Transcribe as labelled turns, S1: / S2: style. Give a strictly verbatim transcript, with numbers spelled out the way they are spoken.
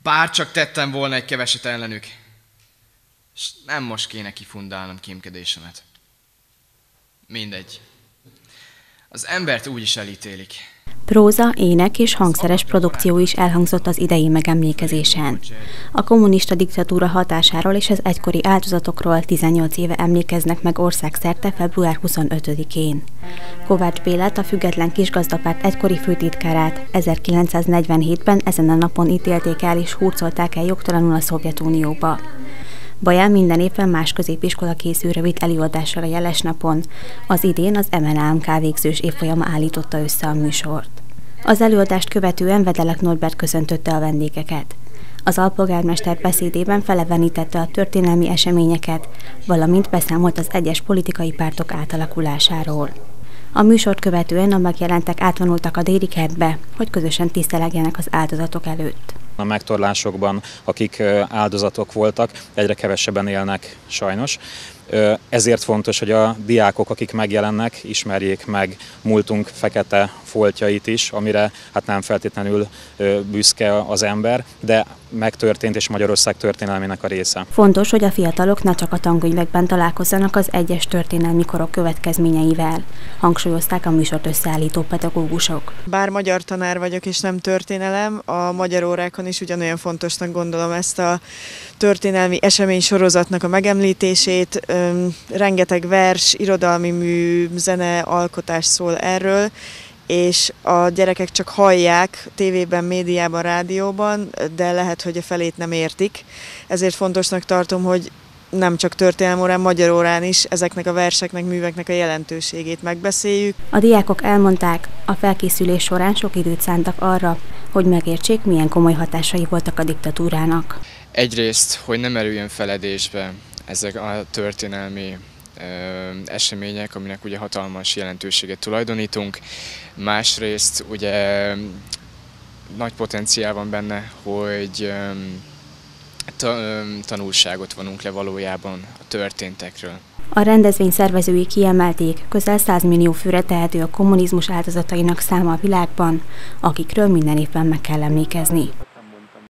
S1: Bár csak tettem volna egy keveset ellenük, és nem most kéne kifundálnom kémkedésemet. Mindegy. Az embert úgy is elítélik.
S2: Próza, ének és hangszeres produkció is elhangzott az idei megemlékezésen. A kommunista diktatúra hatásáról és az egykori áldozatokról tizennyolc éve emlékeznek meg országszerte február huszonötödikén. Kovács Bélát, a Független Kisgazdapárt egykori főtitkárát ezerkilencszáznegyvenhétben ezen a napon ítélték el és hurcolták el jogtalanul a Szovjetunióba. Baján minden évben más középiskola készül rövid előadással a jeles napon, az idén az em en á em ká végzős évfolyama állította össze a műsort. Az előadást követően Vedelek Norbert köszöntötte a vendégeket. Az alpolgármester beszédében felevenítette a történelmi eseményeket, valamint beszámolt az egyes politikai pártok átalakulásáról. A műsort követően a megjelentek átvonultak a déli kertbe, hogy közösen tisztelegjenek az áldozatok előtt.
S3: A megtorlásokban, akik áldozatok voltak, egyre kevesebben élnek sajnos. Ezért fontos, hogy a diákok, akik megjelennek, ismerjék meg múltunk fekete foltjait is, amire hát nem feltétlenül büszke az ember, de megtörtént és Magyarország történelmének a része.
S2: Fontos, hogy a fiatalok ne csak a tankönyvekben találkozzanak az egyes történelmi korok következményeivel, hangsúlyozták a műsort összeállító pedagógusok.
S4: Bár magyar tanár vagyok és nem történelem, a magyar órákon is ugyanolyan fontosnak gondolom ezt a történelmi esemény sorozatnak a megemlítését. Rengeteg vers, irodalmi mű, zene, alkotás szól erről, és a gyerekek csak hallják tévében, médiában, rádióban, de lehet, hogy a felét nem értik. Ezért fontosnak tartom, hogy nem csak történelmi órán, magyar órán is ezeknek a verseknek, műveknek a jelentőségét megbeszéljük.
S2: A diákok elmondták, a felkészülés során sok időt szántak arra, hogy megértsék, milyen komoly hatásai voltak a diktatúrának.
S1: Egyrészt, hogy nem merüljön feledésbe ezek a történelmi ö, események, aminek ugye hatalmas jelentőséget tulajdonítunk. Másrészt ugye nagy potenciál van benne, hogy ta, tanulságot vonunk le valójában a történtekről.
S2: A rendezvény szervezői kiemelték, közel száz millió főre tehető a kommunizmus áldozatainak száma a világban, akikről minden évben meg kell emlékezni.